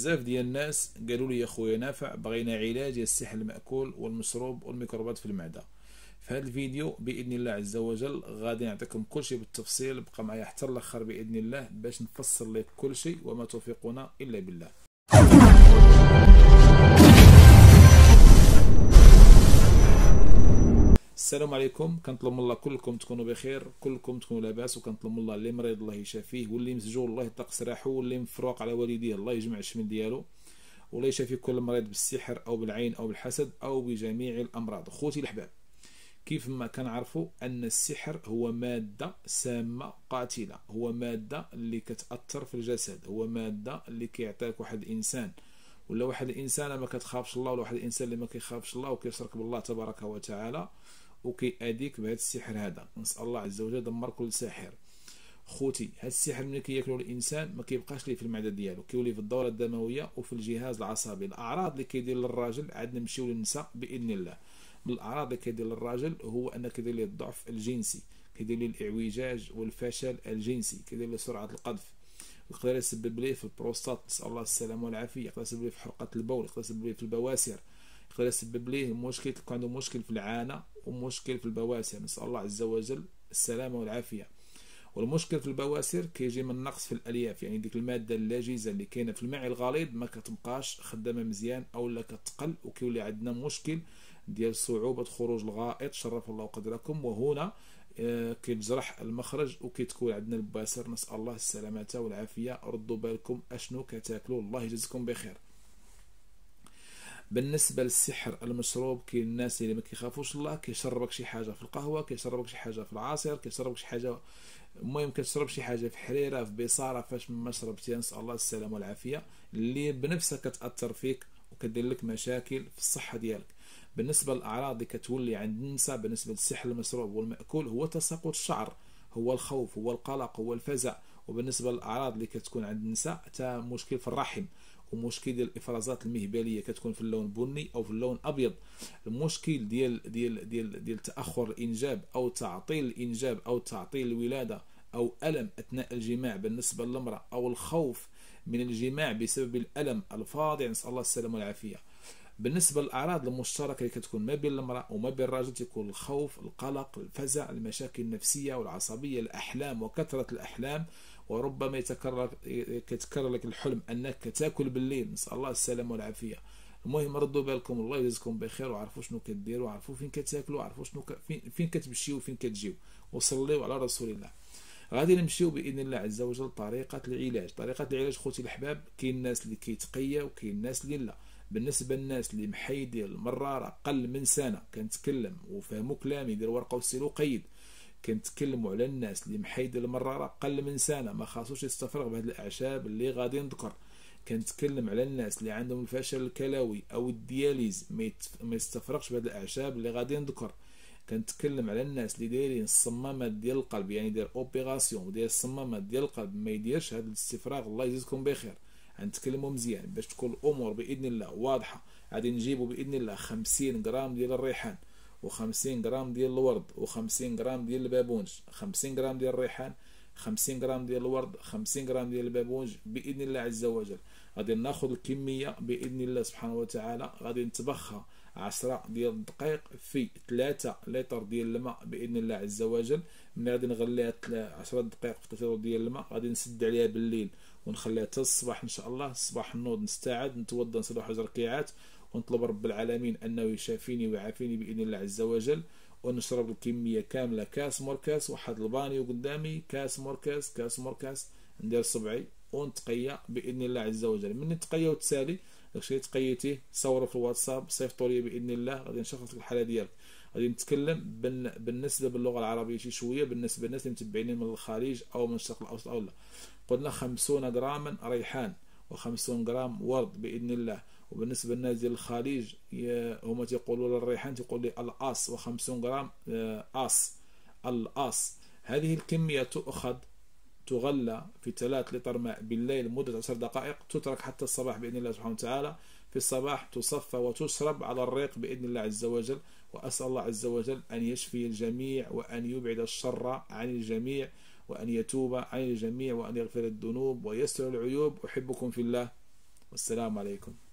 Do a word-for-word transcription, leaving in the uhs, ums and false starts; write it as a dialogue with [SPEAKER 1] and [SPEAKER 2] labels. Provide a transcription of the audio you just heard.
[SPEAKER 1] بزاف ديال الناس قالوا لي يا خويا نافع بغينا علاج ديال السحر المأكول والمشروب والميكروبات في المعدة. في هذا الفيديو باذن الله عز وجل غادي نعطيكم كل شيء بالتفصيل، بقى معايا حتى الاخر باذن الله باش نفصل لك كل شيء، وما توفيقنا الا بالله. السلام عليكم، كنطلب من الله كلكم تكونوا بخير، كلكم تكونوا لاباس، وكنطلب من الله اللي مريض الله يشافيه، واللي مسجون الله يطلق سراحه، واللي مفروق على والديه الله يجمع الشمل ديالو، والله يشافي كل مريض بالسحر او بالعين او بالحسد او بجميع الامراض. خوتي الاحباب، كيف ما كنعرفوا ان السحر هو ماده سامه قاتله، هو ماده اللي كتاثر في الجسد، هو ماده اللي كيعطيك واحد الانسان ولا واحد الانسانه ما كتخافش الله، ولا واحد الانسان اللي ما كيخافش الله وكيشرك بالله تبارك وتعالى وكيأديك بهذا السحر هذا. نسال الله عز وجل يدمر كل ساحر. خوتي، هذا السحر ملي كياكلو الانسان ما كيبقاش ليه في المعده ديالو، كيولي في الدوره الدمويه وفي الجهاز العصبي. الاعراض اللي كيدير للراجل عاد نمشيو للنساء باذن الله. من الاعراض اللي كيدير للراجل هو ان كيدير ليه الضعف الجنسي، كيدير ليه الاعوجاج والفشل الجنسي، كيدير ليه سرعه القذف، يقدر يسبب ليه في البروستات، نسال الله السلامه والعافيه، يقدر يسبب ليه في حرقه البول، يقدر يسبب ليه في البواسير، يقدر يسبب ليه مشكل، يكون عنده مشكل في العانه ومشكل في البواسير، نسال الله عز وجل السلامه والعافيه. والمشكل في البواسير كيجي من نقص في الالياف، يعني ديك الماده اللاجزه اللي كاينه في الماء الغليظ ما كتبقاش خدامه مزيان او لا كتقل، وكيولي عندنا مشكل ديال صعوبه خروج الغائط، شرف الله قدركم، وهنا آه كيتجرح المخرج وكيتكون عندنا البواسير، نسال الله السلامه والعافيه. ردوا بالكم اشنو كتاكلوا، الله يجزيكم بخير. بالنسبه للسحر المشروب، كاين الناس اللي ما كيخافوش الله، كيشربك شي حاجه في القهوه، كيشربك شي حاجه في العصير، كيشربك شي حاجه، المهم كتشرب شي حاجه في حريره في بصاره، فاش ما شربتيها نسال الله السلامه والعافيه، اللي بنفسها كتاثر فيك وكدير لك مشاكل في الصحه ديالك. بالنسبه للاعراض اللي كتولي عند النساء بالنسبه للسحر المشروب والمأكول هو تساقط الشعر، هو الخوف، هو القلق، هو الفزع. وبالنسبه للاعراض اللي كتكون عند النساء حتى مشكل في الرحم، ومشكل ديال الافرازات المهبليه كتكون في اللون بني او في اللون ابيض، المشكل ديال ديال ديال ديال تاخر الانجاب او تعطيل الانجاب او تعطيل الولاده، او الم اثناء الجماع بالنسبه للمراه، او الخوف من الجماع بسبب الالم الفاضع، نسال الله السلامه والعافيه. بالنسبه للاعراض المشتركه اللي كتكون ما بين المراه وما بين الرجل تكون الخوف، القلق، الفزع، المشاكل النفسيه والعصبيه، الاحلام وكثره الاحلام، وربما يتكرر كتكرر لك الحلم انك تاكل بالليل، نسال الله السلامه والعافيه. المهم ردوا بالكم، الله يجزيكم بخير، وعرفوا شنو كديروا، وعرفوا فين كتاكلوا، وعرفوا شنو ك... فين, فين كتمشيو وفين كتجيو، وصليوا على رسول الله. غادي نمشيو باذن الله عز وجل طريقه العلاج. طريقه العلاج خوتي الاحباب، كاين الناس اللي كيتقيا وكاين الناس اللي لا. بالنسبه للناس اللي محيدين المراره اقل من سنه كنتكلم وفهموا كلامي، دير ورقه وستيلو قيد، كنتكلموا على الناس اللي محيدين المراره اقل من سنه ما خاصوش يستفرغ بهذه الاعشاب اللي غادي نذكر. كنتكلم على الناس اللي عندهم الفشل الكلوي او الدياليز ما يستفرغش بهذه الاعشاب اللي غادي نذكر. كنتكلم على الناس اللي دايرين الصمامات ديال القلب، يعني داير اوبيراسيون وداير الصمامات ديال القلب ما يديرش هذا الاستفراغ، الله يجزيكم بخير. غنتكلموا مزيان باش تكون الامور باذن الله واضحه. غادي نجيبوا باذن الله خمسين غرام ديال الريحان، وخمسين غرام ديال الورد، وخمسين غرام ديال البابونج، خمسين غرام ديال الريحان، خمسين غرام ديال الورد، خمسين غرام ديال البابونج باذن الله عز وجل. غادي ناخذ الكميه باذن الله سبحانه وتعالى، غادي نطبخها عشرة ديال الدقائق في ثلاثة لتر ديال الماء باذن الله عز وجل. ملي غادي نغليها عشرة دقائق في ثلاثة لتر ديال الماء، غادي نسد عليها بالليل ونخليها حتى الصباح ان شاء الله. الصباح النوض نستعد، نتوضا، نصلي واحد ركعات، ونطلب رب العالمين انه يشافيني ويعافيني باذن الله عز وجل، ونشرب الكميه كامله، كاس موركاس، واحد البانيو قدامي، كاس موركاس، كاس موركاس، ندير صبعي ونتقيا باذن الله عز وجل. من نتقيا وتسالي داكشي اللي تقيتيه صوروا في الواتساب، صيفطوا لي باذن الله، غادي نشخص لك الحاله ديالك. غادي نتكلم بالنسبه باللغه العربيه شي شويه بالنسبه للناس اللي متبعيني من الخارج او من الشرق الاوسط او لا. قلنا خمسين غراما ريحان وخمسين غرام ورد باذن الله. وبالنسبه للناس ديال الخليج هما تيقولوا للريحان تيقول لي الاس، وخمسين غرام اس الاس. هذه الكميه تؤخذ تغلى في ثلاثة لتر ماء بالليل مدة عشر دقائق، تترك حتى الصباح بإذن الله سبحانه وتعالى. في الصباح تصفى وتشرب على الريق بإذن الله عز وجل. وأسأل الله عز وجل أن يشفي الجميع، وأن يبعد الشر عن الجميع، وأن يتوب عن الجميع، وأن يغفر الذنوب ويستر العيوب. أحبكم في الله، والسلام عليكم.